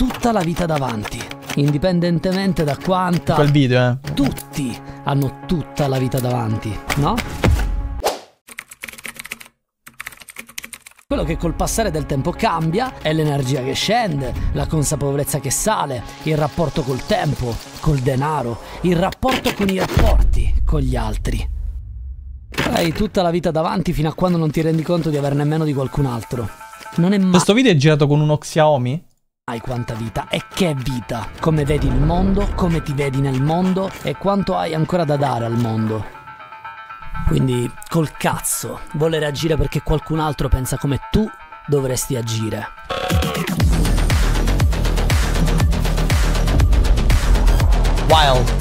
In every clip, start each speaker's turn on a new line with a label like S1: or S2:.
S1: tutta la vita davanti, indipendentemente da quanta...
S2: Quel video,
S1: Tutti hanno tutta la vita davanti, no? Quello che col passare del tempo cambia è l'energia che scende, la consapevolezza che sale, il rapporto col tempo, col denaro, il rapporto con i rapporti con gli altri. Hai tutta la vita davanti fino a quando non ti rendi conto di aver nemmeno di qualcun altro. Non è mai...
S2: Questo video è girato con uno Xiaomi?
S1: Hai quanta vita e che vita, come vedi il mondo, come ti vedi nel mondo e quanto hai ancora da dare al mondo. Quindi col cazzo voler agire perché qualcun altro pensa come tu dovresti agire.
S2: Wild.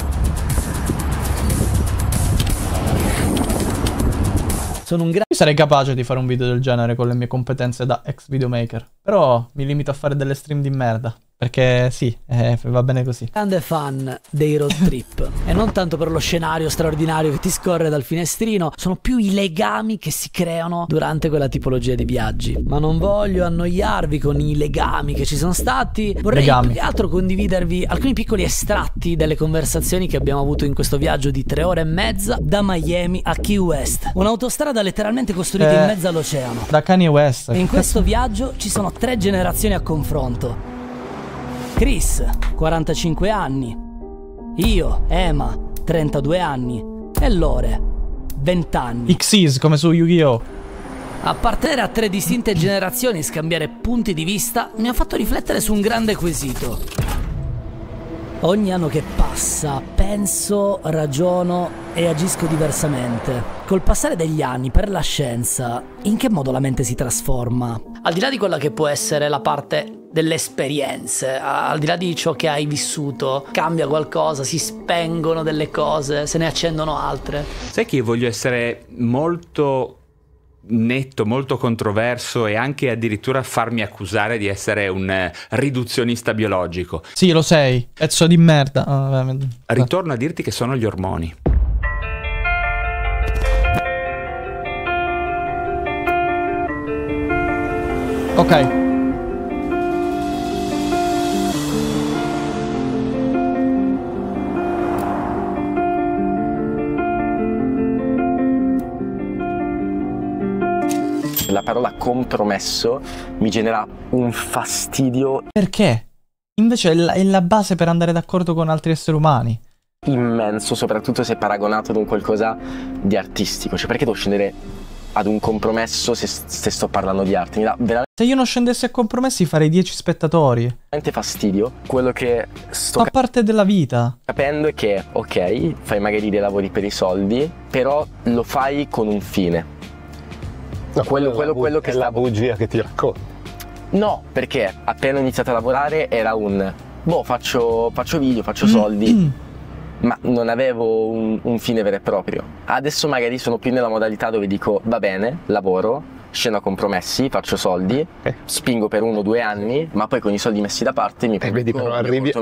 S1: Sono un
S2: Io sarei capace di fare un video del genere con le mie competenze da ex videomaker, però mi limito a fare delle stream di merda. Perché sì, va bene così.
S1: Grande fan dei road trip. E non tanto per lo scenario straordinario che ti scorre dal finestrino, sono più i legami che si creano durante quella tipologia di viaggi. Ma non voglio annoiarvi con i legami che ci sono stati. Vorrei più che altro condividervi alcuni piccoli estratti delle conversazioni che abbiamo avuto in questo viaggio di 3 ore e mezza da Miami a Key West. Un'autostrada letteralmente costruita in mezzo all'oceano.
S2: Da Kanye West.
S1: E in questo viaggio ci sono 3 generazioni a confronto. Chris, 45 anni, io, Emma, 32 anni e Lore, 20 anni.
S2: Xyz come su Yu-Gi-Oh!
S1: Appartenere a 3 distinte generazioni e scambiare punti di vista mi ha fatto riflettere su un grande quesito. Ogni anno che passa penso, ragiono e agisco diversamente. Col passare degli anni per la scienza, in che modo la mente si trasforma? Al di là di quella che può essere la parte delle esperienze, al di là di ciò che hai vissuto, cambia qualcosa, si spengono delle cose, se ne accendono altre.
S3: Sai che io voglio essere molto netto, molto controverso e anche addirittura farmi accusare di essere un riduzionista biologico.
S2: Sì, lo sei, pezzo di merda.
S3: Ritorno a dirti che sono gli ormoni.
S2: Ok.
S4: La parola compromesso mi genera un fastidio.
S2: Perché? Invece è la base per andare d'accordo con altri esseri umani.
S4: Immenso, soprattutto se paragonato ad un qualcosa di artistico. Cioè, perché devo scendere ad un compromesso se sto parlando di arte? Mi dà veramente...
S2: Se io non scendessi a compromessi farei 10 spettatori.
S4: Veramente fastidio. Quello che sto
S2: fa parte della vita.
S4: Capendo è che, ok, fai magari dei lavori per i soldi, però lo fai con un fine.
S5: No, quello che è la bugia che ti racconto.
S4: No, perché appena ho iniziato a lavorare era un boh, faccio video, faccio soldi, ma non avevo un fine vero e proprio. Adesso magari sono più nella modalità dove dico va bene, lavoro, scendo a compromessi, faccio soldi, spingo per 1 o 2 anni, ma poi con i soldi messi da parte mi
S5: vedi, però arrivi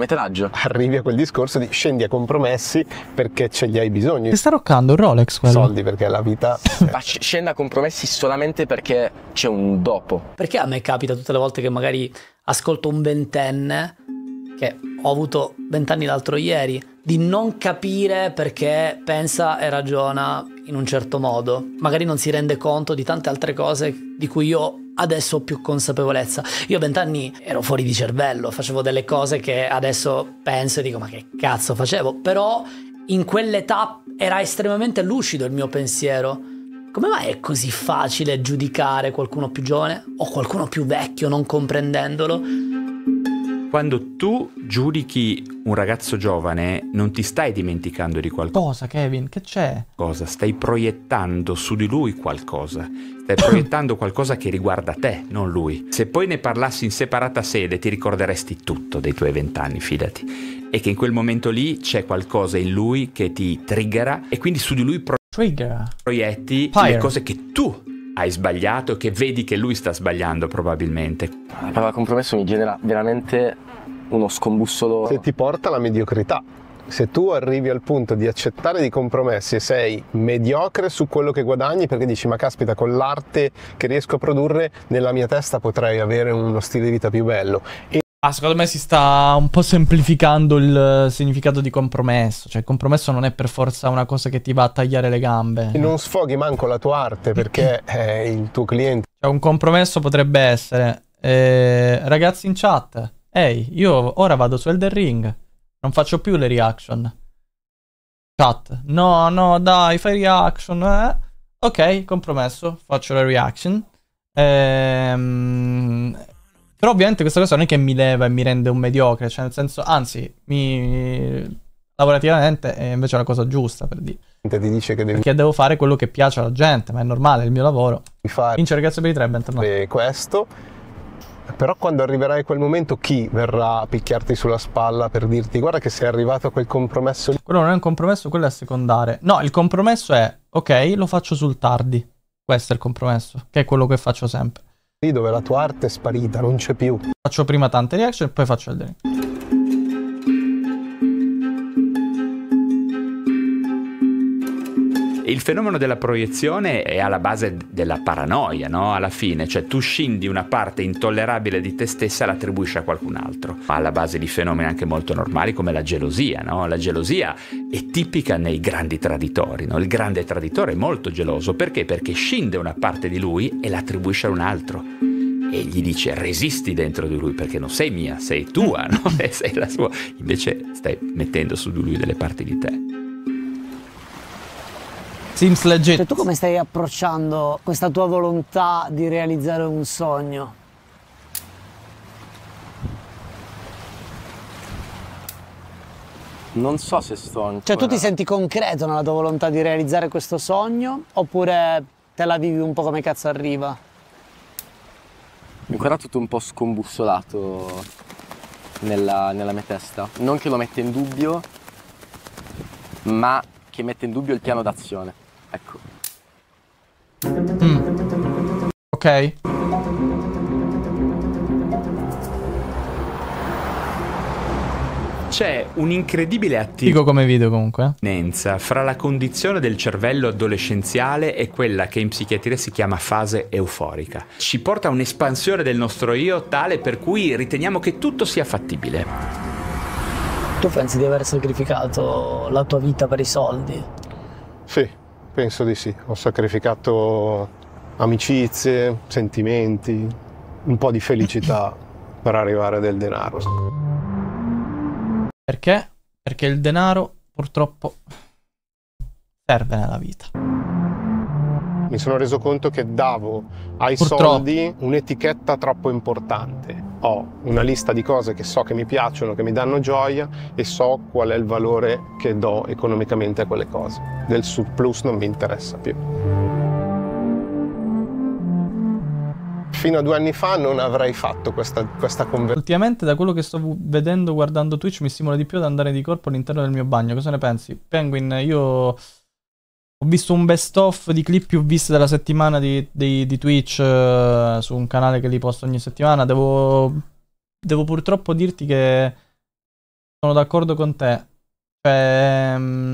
S5: a quel discorso di scendi a compromessi perché ce li hai bisogno.
S2: Ti sta roccando un Rolex quello?
S5: Soldi, perché la vita...
S4: Scendo a compromessi solamente perché c'è un dopo.
S1: Perché a me capita tutte le volte che magari ascolto un 20enne, che ho avuto 20 anni l'altro ieri, di non capire perché pensa e ragiona in un certo modo. Magari non si rende conto di tante altre cose di cui io adesso ho più consapevolezza. Io a 20 anni ero fuori di cervello, facevo delle cose che adesso penso e dico ma che cazzo facevo? Però in quell'età era estremamente lucido il mio pensiero. Come mai è così facile giudicare qualcuno più giovane o qualcuno più vecchio non comprendendolo?
S3: Quando tu giudichi un ragazzo giovane non ti stai dimenticando di qualcosa.
S2: Cosa, Kevin? Che c'è?
S3: Cosa? Stai proiettando su di lui qualcosa. Stai proiettando qualcosa che riguarda te, non lui. Se poi ne parlassi in separata sede ti ricorderesti tutto dei tuoi 20 anni, fidati. E che in quel momento lì c'è qualcosa in lui che ti triggera e quindi su di lui proietti le cose che tu hai sbagliato e che vedi che lui sta sbagliando probabilmente.
S4: La parola compromesso mi genera veramente uno scombussolo.
S5: Se ti porta alla mediocrità. Se tu arrivi al punto di accettare dei compromessi e sei mediocre su quello che guadagni perché dici ma caspita, con l'arte che riesco a produrre nella mia testa potrei avere uno stile di vita più bello.
S2: Secondo me si sta un po' semplificando il significato di compromesso. Cioè, il compromesso non è per forza una cosa che ti va a tagliare le gambe.
S5: Non sfoghi manco la tua arte perché il tuo cliente.
S2: Cioè, un compromesso potrebbe essere, ragazzi in chat, ehi, io ora vado su Elden Ring, non faccio più le reaction. Chat, no, dai, fai reaction, Ok, compromesso, faccio le reaction. Però ovviamente questa cosa non è che mi leva e mi rende un mediocre, cioè nel senso, anzi, lavorativamente è invece una cosa giusta, per dire.
S5: Ti dice che devi
S2: Perché devo fare quello che piace alla gente, ma è normale, è il mio lavoro.
S5: fare
S2: Vince, grazie per i 3, bentornato.
S5: questo. Però quando arriverai a quel momento, chi verrà a picchiarti sulla spalla per dirti guarda che sei arrivato a quel compromesso lì?
S2: Quello non è un compromesso, quello è secondare. No, il compromesso è, ok, lo faccio sul tardi. Questo è il compromesso, che è quello che faccio sempre.
S5: Lì dove la tua arte è sparita, non c'è più.
S2: Faccio prima tante reaction e poi faccio il drink.
S3: Il fenomeno della proiezione è alla base della paranoia, no? Alla fine, cioè tu scendi una parte intollerabile di te stessa e la attribuisci a qualcun altro. Alla base di fenomeni anche molto normali come la gelosia, no? La gelosia è tipica nei grandi traditori, no? Il grande traditore è molto geloso, perché? Perché scinde una parte di lui e la attribuisce a un altro. E gli dice resisti dentro di lui perché non sei mia, sei tua, no? Sei la sua. Invece stai mettendo su di lui delle parti di te.
S2: Seems legit.
S1: Cioè, tu come stai approcciando questa tua volontà di realizzare un sogno?
S4: Non so se sto ancora...
S1: Cioè, tu ti senti concreto nella tua volontà di realizzare questo sogno oppure te la vivi un po' come cazzo arriva?
S4: Ancora tutto un po' scombussolato nella mia testa. Non che lo metta in dubbio, ma che mette in dubbio il piano d'azione. Ecco.
S2: Ok.
S3: C'è un'incredibile
S2: Figo come video comunque.
S3: attinenza fra la condizione del cervello adolescenziale e quella che in psichiatria si chiama fase euforica. Ci porta a un'espansione del nostro io tale per cui riteniamo che tutto sia fattibile.
S1: Tu pensi di aver sacrificato la tua vita per i soldi?
S5: Sì, penso di sì. Ho sacrificato amicizie, sentimenti, un po' di felicità per arrivare a del denaro.
S2: Perché? Perché il denaro purtroppo serve nella vita.
S5: Mi sono reso conto che davo ai soldi un'etichetta troppo importante. Ho una lista di cose che so che mi piacciono, che mi danno gioia e so qual è il valore che do economicamente a quelle cose. Del surplus non mi interessa più. Fino a 2 anni fa non avrei fatto questa conversione.
S2: Ultimamente, da quello che sto vedendo guardando Twitch, mi stimola di più ad andare di corpo all'interno del mio bagno. Cosa ne pensi? Penguin, io ho visto un best of di clip più viste della settimana di Twitch su un canale che li posto ogni settimana. Devo purtroppo dirti che sono d'accordo con te. Cioè,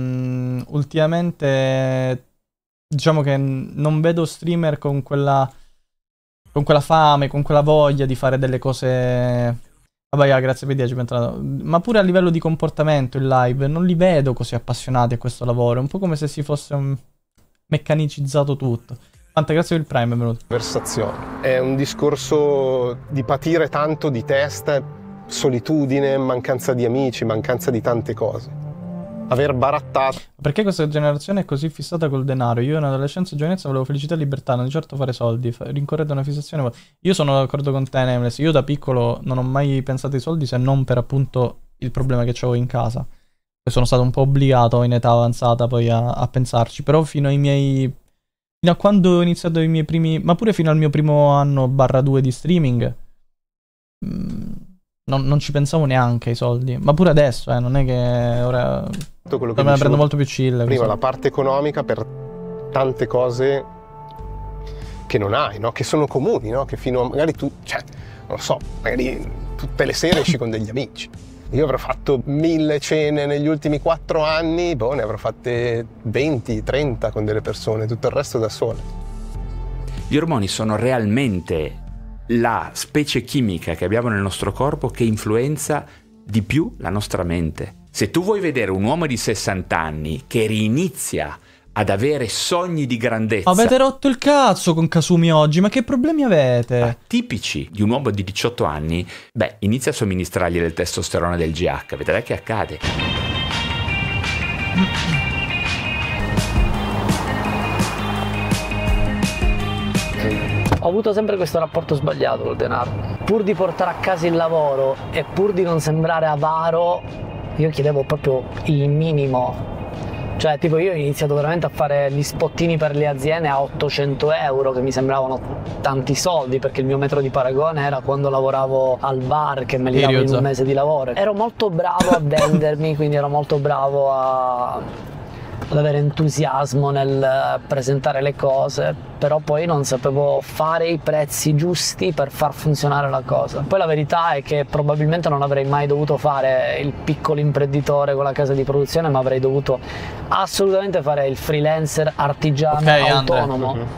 S2: ultimamente diciamo che non vedo streamer con quella fame, con quella voglia di fare delle cose. Vabbè, grazie per 10, ma pure a livello di comportamento in live non li vedo così appassionati a questo lavoro. È un po' come se si fosse meccanicizzato tutto. Tante grazie per il Prime, è venuto.
S5: Conversazione. È un discorso di patire tanto di testa, solitudine, mancanza di amici, mancanza di tante cose. Aver barattato.
S2: Perché questa generazione è così fissata col denaro? Io in adolescenza e giovinezza volevo felicità e libertà, non di certo fare soldi, rincorrere una fissazione. Io sono d'accordo con te, Nameless. Io da piccolo non ho mai pensato ai soldi se non per appunto il problema che avevo in casa. E sono stato un po' obbligato in età avanzata poi a pensarci. Però fino a quando ho iniziato i miei primi, ma pure fino al mio primo anno /2 di streaming, non ci pensavo neanche ai soldi. Ma pure adesso, non è che ora
S5: quello che
S2: me la prendo molto più chill.
S5: Prima la parte economica per tante cose che non hai, no? Che sono comuni, no? Che fino a magari tu, cioè, non lo so, magari tutte le sere esci con degli amici. Io avrò fatto 1000 cene negli ultimi 4 anni, ne avrò fatte 20, 30 con delle persone, tutto il resto da sole.
S3: Gli ormoni sono realmente la specie chimica che abbiamo nel nostro corpo che influenza di più la nostra mente. Se tu vuoi vedere un uomo di 60 anni che rinizia ad avere sogni di grandezza...
S2: Avete rotto il cazzo con Kasumi oggi, ma che problemi avete?
S3: Tipici di un uomo di 18 anni, beh, inizia a somministrargli del testosterone del GH, vedrai che accade.
S1: Ho avuto sempre questo rapporto sbagliato col denaro. Pur di portare a casa il lavoro e pur di non sembrare avaro, io chiedevo proprio il minimo. Cioè, tipo, io ho iniziato veramente a fare gli spottini per le aziende a 800 euro, che mi sembravano tanti soldi, perché il mio metro di paragone era quando lavoravo al bar, che me li davo in un mese di lavoro. Ero molto bravo a vendermi, quindi ero molto bravo ad avere entusiasmo nel presentare le cose, però poi non sapevo fare i prezzi giusti per far funzionare la cosa. Poi la verità è che probabilmente non avrei mai dovuto fare il piccolo imprenditore con la casa di produzione, ma avrei dovuto assolutamente fare il freelancer artigiano autonomo.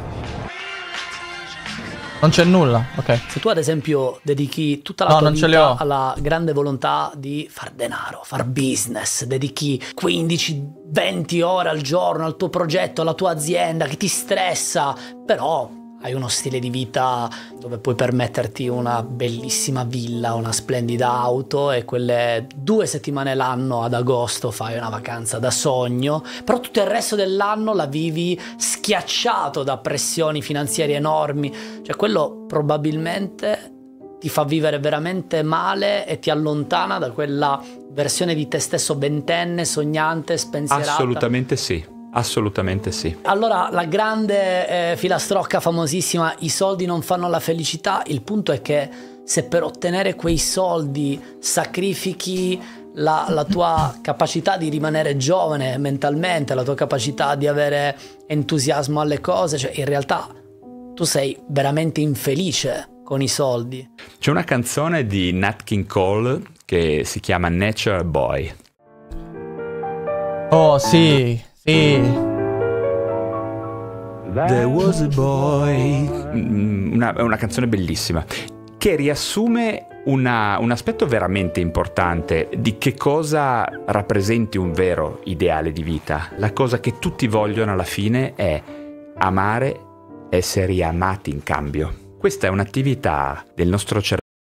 S2: Non c'è nulla, ok.
S1: Se tu ad esempio dedichi tutta la tua vita alla grande volontà di far denaro, far business, dedichi 15-20 ore al giorno al tuo progetto, alla tua azienda che ti stressa, però hai uno stile di vita dove puoi permetterti una bellissima villa, una splendida auto e quelle 2 settimane l'anno ad agosto fai una vacanza da sogno, però tutto il resto dell'anno la vivi schiacciato da pressioni finanziarie enormi, cioè quello probabilmente ti fa vivere veramente male e ti allontana da quella versione di te stesso ventenne, sognante, spensierata.
S3: Assolutamente sì. Assolutamente sì.
S1: Allora, la grande filastrocca famosissima, i soldi non fanno la felicità, il punto è che se per ottenere quei soldi sacrifichi la tua capacità di rimanere giovane mentalmente, la tua capacità di avere entusiasmo alle cose, cioè in realtà tu sei veramente infelice con i soldi.
S3: C'è una canzone di Nat King Cole che si chiama Nature Boy.
S2: Oh sì.
S3: There was a boy. Una canzone bellissima che riassume un aspetto veramente importante di che cosa rappresenti un vero ideale di vita. La cosa che tutti vogliono alla fine è amare, essere amati in cambio. Questa è un'attività del nostro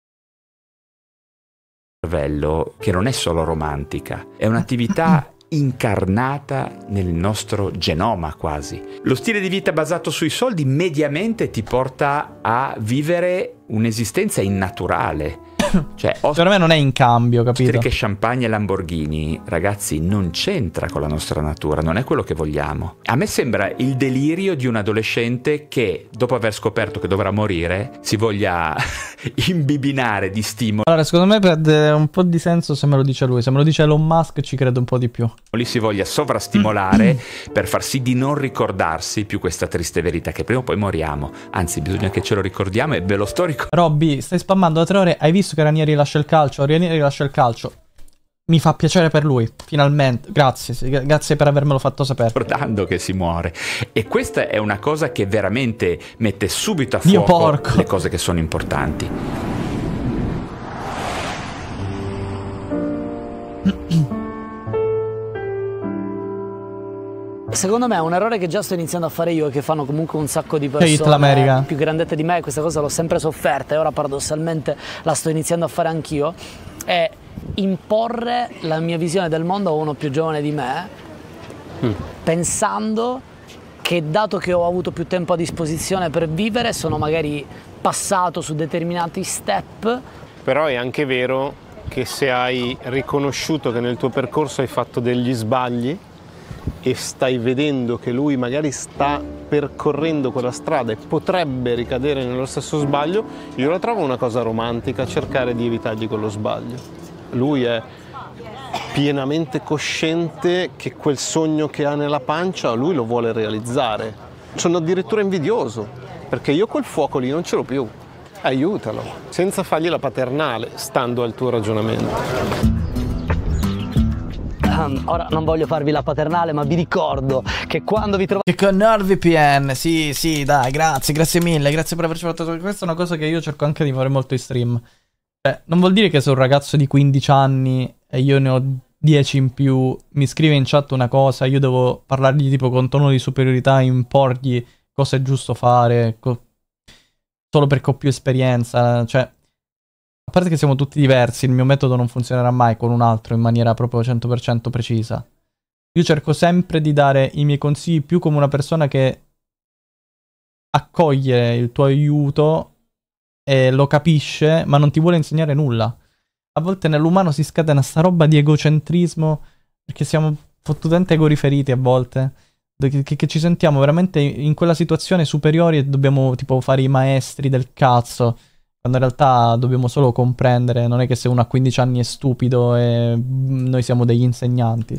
S3: cervello che non è solo romantica, è un'attività incarnata nel nostro genoma quasi. Lo stile di vita basato sui soldi mediamente ti porta a vivere un'esistenza innaturale. Cioè,
S2: per me non è in cambio, capito?
S3: Che champagne e Lamborghini, ragazzi, non c'entra con la nostra natura, non è quello che vogliamo. A me sembra il delirio di un adolescente che, dopo aver scoperto che dovrà morire, si voglia imbibinare di stimoli.
S2: Allora, secondo me perde un po' di senso se me lo dice lui. Se me lo dice Elon Musk ci credo un po' di più.
S3: Lì si voglia sovrastimolare per far sì di non ricordarsi più questa triste verità che prima o poi moriamo. Anzi, bisogna che ce lo ricordiamo e ve lo sto ricordando.
S2: Robby, stai spammando da 3 ore, hai visto che Ranieri lascia il calcio? Ranieri lascia il calcio. Mi fa piacere per lui, finalmente. Grazie per avermelo fatto sapere.
S3: Ricordando che si muore. E questa è una cosa che veramente mette subito a fuoco le cose che sono importanti.
S1: Secondo me è un errore che già sto iniziando a fare io e che fanno comunque un sacco di persone più grandette di me, questa cosa l'ho sempre sofferta e ora paradossalmente la sto iniziando a fare anch'io, è imporre la mia visione del mondo a uno più giovane di me, pensando che dato che ho avuto più tempo a disposizione per vivere, sono magari passato su determinati step.
S5: Però è anche vero che se hai riconosciuto che nel tuo percorso hai fatto degli sbagli e stai vedendo che lui magari sta percorrendo quella strada e potrebbe ricadere nello stesso sbaglio, io la trovo una cosa romantica cercare di evitargli quello sbaglio. Lui è pienamente cosciente che quel sogno che ha nella pancia lui lo vuole realizzare. Sono addirittura invidioso perché io quel fuoco lì non ce l'ho più. Aiutalo, senza fargli la paternale, stando al tuo ragionamento.
S1: ora non voglio farvi la paternale, ma vi ricordo che quando vi trovate...
S2: Che con NordVPN, sì, dai, grazie mille, grazie per averci fatto. Questa è una cosa che io cerco anche di fare molto in stream. Non vuol dire che se un ragazzo di 15 anni e io ne ho 10 in più mi scrive in chat una cosa, io devo parlargli tipo con tono di superiorità, imporgli cosa è giusto fare, solo perché ho più esperienza. Cioè, a parte che siamo tutti diversi, il mio metodo non funzionerà mai con un altro in maniera proprio 100% precisa. Io cerco sempre di dare i miei consigli più come una persona che accoglie il tuo aiuto e lo capisce, ma non ti vuole insegnare nulla. A volte nell'umano si scatena sta roba di egocentrismo, perché siamo fottutamente egoriferiti a volte, che ci sentiamo veramente in quella situazione superiori e dobbiamo tipo fare i maestri del cazzo, quando in realtà dobbiamo solo comprendere. Non è che se uno ha 15 anni è stupido e noi siamo degli insegnanti.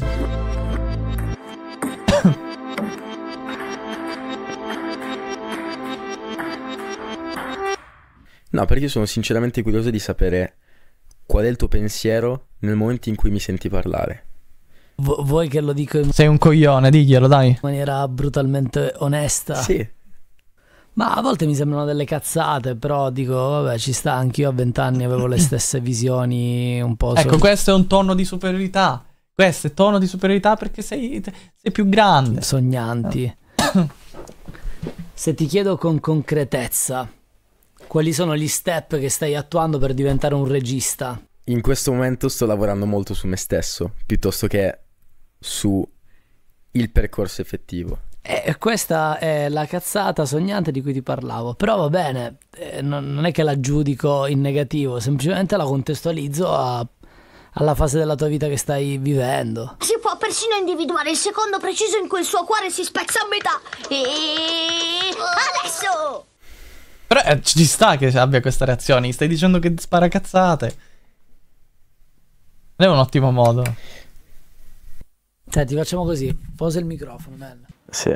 S4: No, perché io sono sinceramente curioso di sapere qual è il tuo pensiero nel momento in cui mi senti parlare.
S1: Vuoi che lo dico in
S2: Sei un coglione, diglielo, dai.
S1: maniera brutalmente onesta?
S4: Sì.
S1: Ma a volte mi sembrano delle cazzate, però dico, vabbè, ci sta, anch'io a 20 anni avevo le stesse visioni un po'...
S2: Ecco, questo è un tono di superiorità. Questo è tono di superiorità perché sei più grande.
S1: sognanti. Se ti chiedo con concretezza, quali sono gli step che stai attuando per diventare un regista?
S4: In questo momento sto lavorando molto su me stesso, piuttosto che su il percorso effettivo.
S1: E questa è la cazzata sognante di cui ti parlavo. Però va bene, non è che la giudico in negativo, semplicemente la contestualizzo alla fase della tua vita che stai vivendo.
S6: Si può persino individuare il secondo preciso in cui il suo cuore si spezza a metà. E adesso!
S2: Però ci sta che abbia queste reazioni. Stai dicendo che spara cazzate. Non è un ottimo modo.
S1: Senti, facciamo così. Posa il microfono, man.
S4: Sì.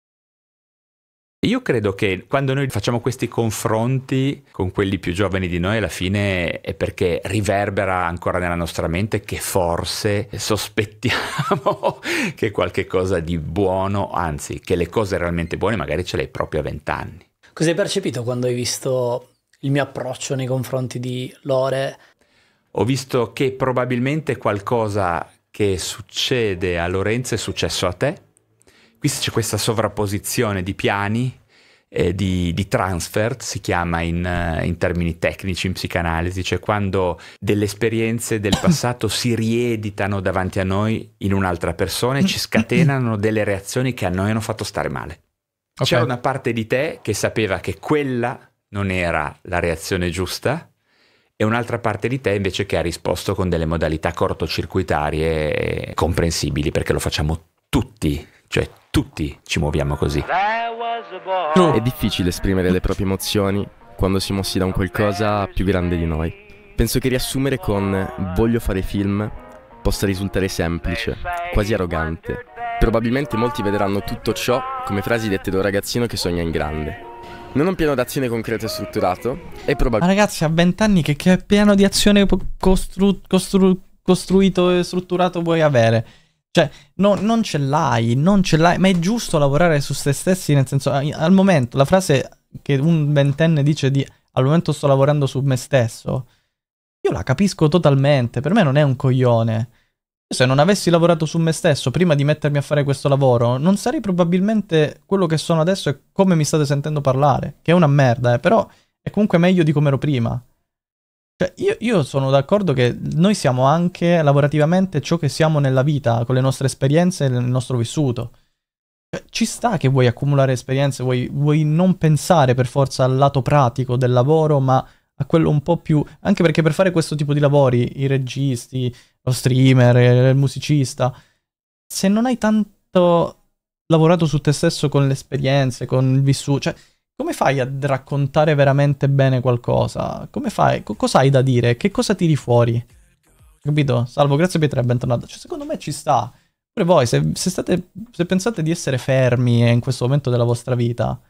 S3: Io credo che quando noi facciamo questi confronti con quelli più giovani di noi, alla fine è perché riverbera ancora nella nostra mente che forse sospettiamo che qualche cosa di buono, anzi, che le cose realmente buone magari ce le hai proprio a 20 anni.
S1: Cosa hai percepito quando hai visto il mio approccio nei confronti di Lore?
S3: Ho visto che probabilmente qualcosa che succede a Lorenzo è successo a te. Qui c'è questa sovrapposizione di piani, di transfer, si chiama in termini tecnici in psicanalisi, cioè quando delle esperienze del passato si rieditano davanti a noi in un'altra persona e ci scatenano delle reazioni che a noi hanno fatto stare male.
S2: Ok.
S3: C'era una parte di te che sapeva che quella non era la reazione giusta e un'altra parte di te invece che ha risposto con delle modalità cortocircuitarie comprensibili, perché lo facciamo tutti, cioè tutti ci muoviamo così.
S4: È difficile esprimere le proprie emozioni quando si è mossi da un qualcosa più grande di noi. Penso che riassumere con voglio fare film possa risultare semplice, quasi arrogante. Probabilmente molti vedranno tutto ciò come frasi dette da un ragazzino che sogna in grande. Non un piano d'azione concreto e strutturato e
S2: Ma ragazzi, a 20 anni che piano di azione costruito e strutturato vuoi avere? Cioè, no, non ce l'hai, ma è giusto lavorare su se stessi, nel senso, al momento, la frase che un ventenne dice di al momento sto lavorando su me stesso, io la capisco totalmente, per me non è un coglione. Se non avessi lavorato su me stesso prima di mettermi a fare questo lavoro, non sarei probabilmente quello che sono adesso e come mi state sentendo parlare, che è una merda, però è comunque meglio di come ero prima. Cioè, io sono d'accordo che noi siamo anche lavorativamente ciò che siamo nella vita, con le nostre esperienze e il nostro vissuto. Cioè, ci sta che vuoi accumulare esperienze, vuoi non pensare per forza al lato pratico del lavoro, ma a quello un po' più... Anche perché per fare questo tipo di lavori, i registi, lo streamer, il musicista, se non hai tanto lavorato su te stesso con le esperienze, con il vissuto, cioè... Come fai a raccontare veramente bene qualcosa? Come fai? Cosa hai da dire? Che cosa tiri fuori? Capito? Salvo, grazie Pietra e bentornato. Cioè, secondo me ci sta. Pure voi, se pensate di essere fermi in questo momento della vostra vita,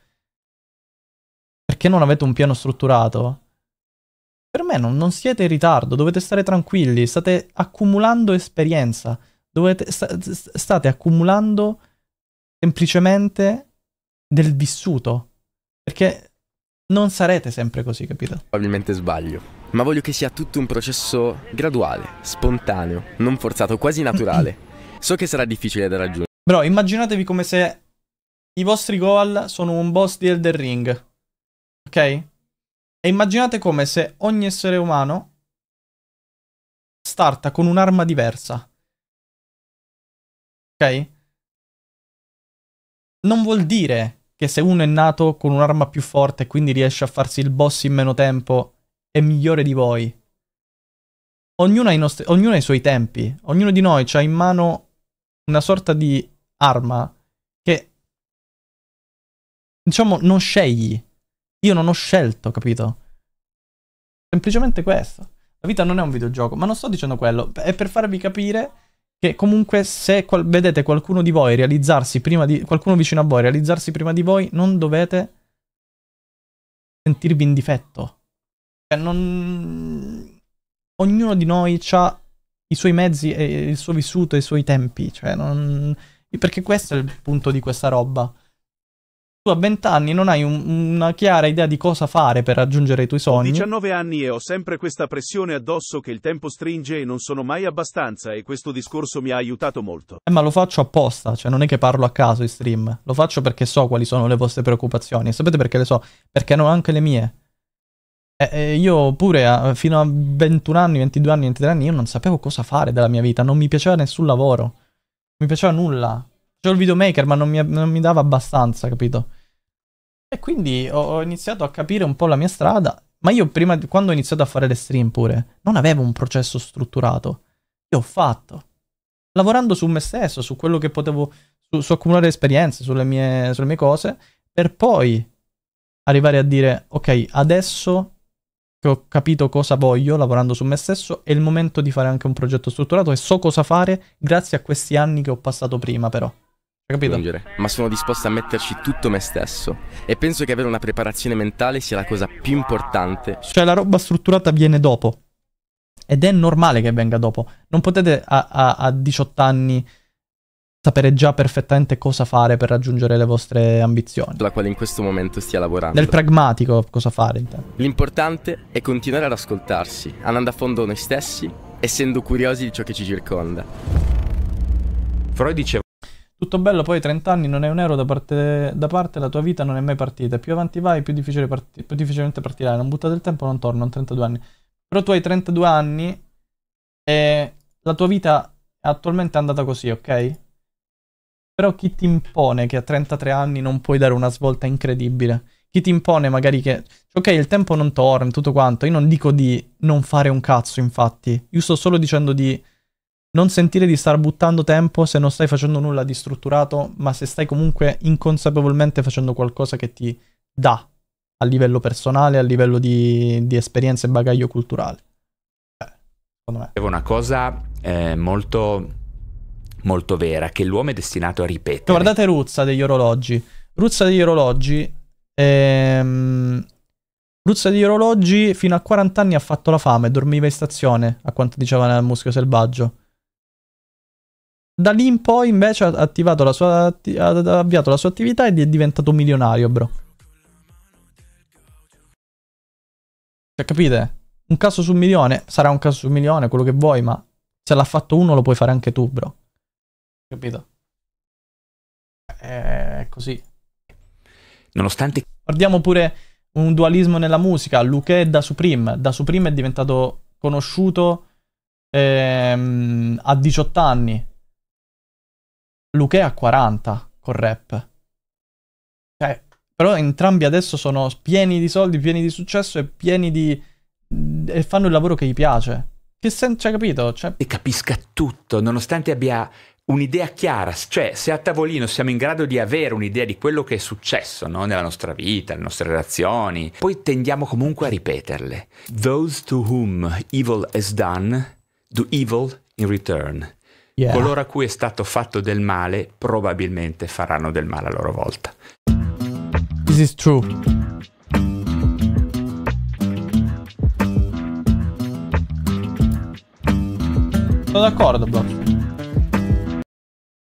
S2: perché non avete un piano strutturato? Per me non siete in ritardo, dovete stare tranquilli, state accumulando esperienza. state accumulando semplicemente del vissuto. Perché non sarete sempre così, capito?
S4: Probabilmente sbaglio, ma voglio che sia tutto un processo graduale, spontaneo, non forzato, quasi naturale. So che sarà difficile da raggiungere.
S2: Bro, immaginatevi come se i vostri goal sono un boss di Elden Ring. Ok? E immaginate come se ogni essere umano starta con un'arma diversa. Ok? Non vuol dire che se uno è nato con un'arma più forte e quindi riesce a farsi il boss in meno tempo è migliore di voi. Ognuno ha i suoi tempi. Ognuno di noi ha in mano una sorta di arma che, diciamo, non scegli. Io non ho scelto, capito? Semplicemente questo. La vita non è un videogioco, ma non sto dicendo quello. È per farvi capire che comunque se vedete qualcuno di voi realizzarsi prima di... qualcuno vicino a voi realizzarsi prima di voi, non dovete sentirvi in difetto. Cioè, ognuno di noi ha i suoi mezzi e il suo vissuto e i suoi tempi. Cioè, perché questo è il punto di questa roba. Tu a 20 anni non hai una chiara idea di cosa fare per raggiungere i tuoi sogni.
S7: Ho 19 anni e ho sempre questa pressione addosso che il tempo stringe e non sono mai abbastanza, e questo discorso mi ha aiutato molto.
S2: Ma lo faccio apposta, cioè non è che parlo a caso in stream. Lo faccio perché so quali sono le vostre preoccupazioni. E sapete perché le so? Perché hanno anche le mie. Io pure fino a 21 anni, 22 anni, 23 anni io non sapevo cosa fare della mia vita. Non mi piaceva nessun lavoro. Non mi piaceva nulla. Facevo il videomaker ma non mi dava abbastanza, capito? E quindi ho iniziato a capire un po' la mia strada. Ma io prima, quando ho iniziato a fare le stream pure, non avevo un processo strutturato. Io ho fatto. Lavorando su me stesso, su quello che potevo... su accumulare esperienze, sulle mie cose, per poi arrivare a dire, ok, adesso che ho capito cosa voglio, lavorando su me stesso, è il momento di fare anche un progetto strutturato e so cosa fare grazie a questi anni che ho passato prima, però. Capito?
S4: Ma sono disposto a metterci tutto me stesso e penso che avere una preparazione mentale sia la cosa più importante.
S2: Cioè la roba strutturata viene dopo ed è normale che venga dopo. Non potete a 18 anni sapere già perfettamente cosa fare per raggiungere le vostre ambizioni.
S4: Sulla quale in questo momento stia lavorando.
S2: Nel pragmatico cosa fare.
S4: L'importante è continuare ad ascoltarsi, andando a fondo noi stessi, essendo curiosi di ciò che ci circonda.
S3: Freud diceva:
S2: tutto bello, poi 30 anni non è un euro da parte, la tua vita non è mai partita. Più avanti vai, più difficilmente partirai. Non buttate il tempo, non torno, non 32 anni. Però tu hai 32 anni e la tua vita attualmente è andata così, ok? Però chi ti impone che a 33 anni non puoi dare una svolta incredibile? Chi ti impone magari che... ok, il tempo non torna, tutto quanto. Io non dico di non fare un cazzo, infatti. Io sto solo dicendo di... non sentire di star buttando tempo se non stai facendo nulla di strutturato, ma se stai comunque inconsapevolmente facendo qualcosa che ti dà a livello personale, a livello di esperienza e bagaglio culturale. Secondo me.
S3: È una cosa molto, molto vera, che l'uomo è destinato a ripetere.
S2: Guardate Ruzza degli orologi. Ruzza degli orologi fino a 40 anni ha fatto la fame, dormiva in stazione, a quanto diceva nel Muschio Selvaggio. Da lì in poi invece ha avviato la sua attività ed è diventato milionario, bro. Cioè, capite? Un caso su 1.000.000, sarà un caso su 1.000.000, quello che vuoi, ma se l'ha fatto uno lo puoi fare anche tu, bro. Capito? È così.
S3: Nonostante...
S2: Guardiamo pure un dualismo nella musica. Luché da Supreme. Da Supreme è diventato conosciuto a 18 anni. Luché a 40 col rap. Cioè, però entrambi adesso sono pieni di soldi, pieni di successo e pieni di... e fanno il lavoro che gli piace. Che senso, cioè, capito? Cioè...
S3: e capisca tutto, nonostante abbia un'idea chiara. Cioè, se a tavolino siamo in grado di avere un'idea di quello che è successo, no? Nella nostra vita, nelle nostre relazioni, poi tendiamo comunque a ripeterle. Those to whom evil is done, do evil in return.
S2: Yeah.
S3: Coloro a cui è stato fatto del male probabilmente faranno del male a loro volta.
S2: This is true. Sono d'accordo, bro.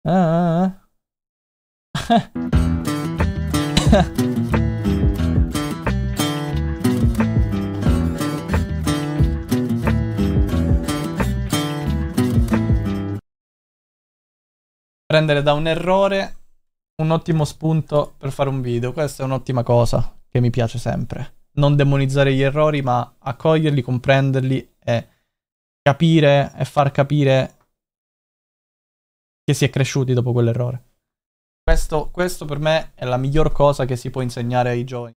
S2: Prendere da un errore un ottimo spunto per fare un video. Questa è un'ottima cosa che mi piace sempre. Non demonizzare gli errori, ma accoglierli, comprenderli e capire e far capire che si è cresciuti dopo quell'errore. Questo per me è la miglior cosa che si può insegnare ai giovani.